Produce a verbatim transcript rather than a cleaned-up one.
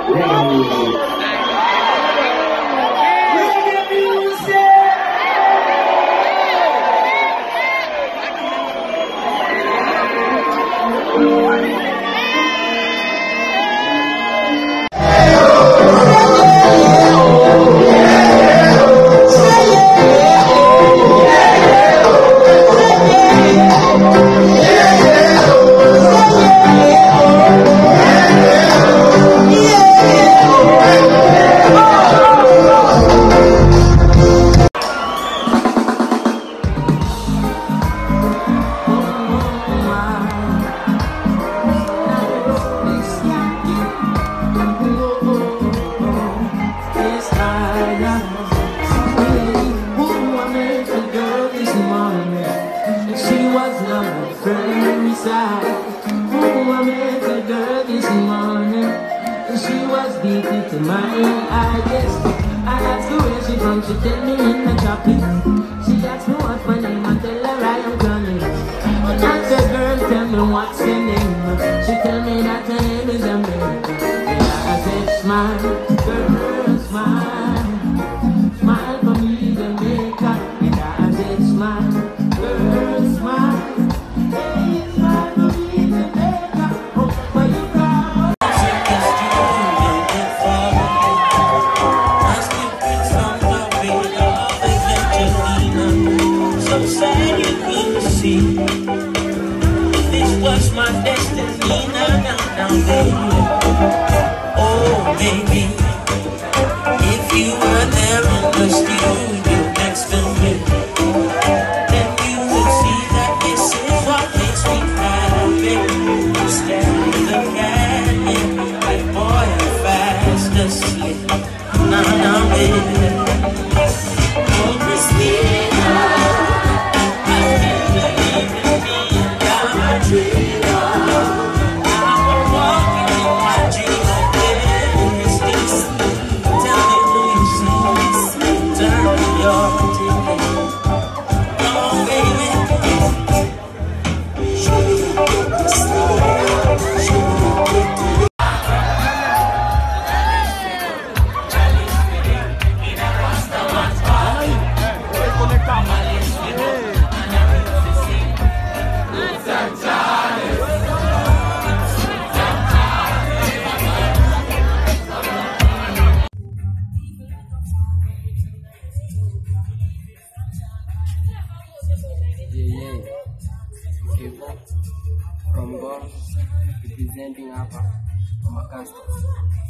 To my eye, yes. I asked her where she from, she tell me in the tropics. She asked me what my name, I tell her I am Chronixx. I said, girl, tell me what's your name. She tell me that her name is America. Yeah, I said, smile, girl, smile. Smile for me, Jamaica. Yeah, I said, smile, girl, smile. Hey, smile for me, Jamaica. Oh, for you proud. This was my destiny, now, now, now, baby. Oh, baby, if you were there in the studio next to me, then you would see that this is what makes me happy. You stare at the canyon, like boy, I'm fast asleep. Now, now, baby. Oh, Christina. From Boss, representing Apa, Makasto.